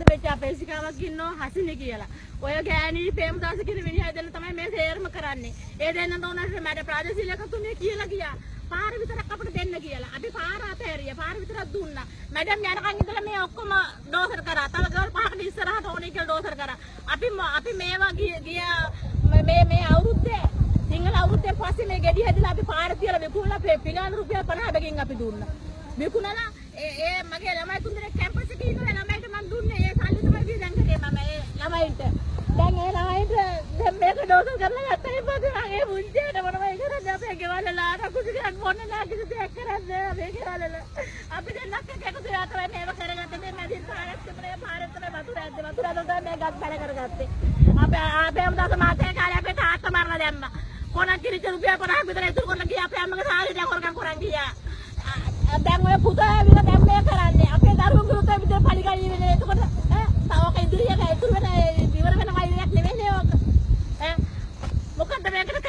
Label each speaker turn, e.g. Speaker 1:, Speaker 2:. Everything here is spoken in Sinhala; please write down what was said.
Speaker 1: අපරාධ වෙච්ච අපේක්ෂිකාවක් ඉන්නවා හසිනි කියලා. ඔය ගෑණි ප්‍රේමදාස කියන මිනිහා දෙන්න තමයි මේ තේරම කරන්නේ. ඒ දෙන්න තෝනට මට ප්‍රාදේශීයකතුනේ කියලා ගියා. පාර විතරක් අපිට දෙන්න කියලා. අපි පාර අතහැරියා. පාර විතරක් දුන්නා. මැඩම් යනකන් ඉඳලා මේ ඔක්කොම ඩෝසර් කරා. තව ගවල් පහකට ඉස්සරහට ඕනේ කියලා ඩෝසර් කරා. අපි මේවා ගියා මේ අවුරුද්දේ සිංහල අවුරුද්දේ පස්සේ මේ ගෙඩි හැදලා අපි පාර තියලා විකුණලා පිඟාන රුපියල් 50කින් අපි දුන්නා. විකුණලා ඒ මගේ ළමයි තුන්දෙනෙක් කැම්පස් එකේ ඉන්න ළමයිට මම දුන්නේ ඒ සල්ලි තමයි දීලා කරේ මම ඒ ළමයින්ට. දැන් ඒ ළමයින්ට දැන් මේක ඩෝසර් කරලා ගත්තා ඉතින් මම ඒ මුංචේට මොනවයි කරන්නේ අපේ ගෙවල් වල කුසියක් මොන්නේ නැහැ කිසි දෙයක් කරන්නේ මේ ගෙවල් වල. අපි දෙන්නක් එකතු වෙලා තමයි මේව කරගත්තේ මේ මැදින් පාරක් තිබුණේ පාරෙන් තමයි වතුර ඇද්දේ වතුර ඇදලා තමයි මේ ගස් බැල කරගත්තේ. අපේ අම්මා මාතේ කාලේ අපේ තාත්තා මරලා දැම්මා. කොනක් කිරිච්ච රුපියල් 50ක් විතර ඉතුරු කරලා ගියා අපේ අම්මගේ සාරියට හොරකම් කරන් ගියා. දැන් ඔය පුතා ඇවිල්ලා දැන් මේ කරන්නේ අපේ දරුවෝ ගුරුත් විතර පරිගණ්‍ය වෙන්නේ එතකොට තවක ඉදිරියට ඉතුරු වෙන ඉවර වෙන වයිරයක් නෙවෙයි ඕක මොකද්ද මේකට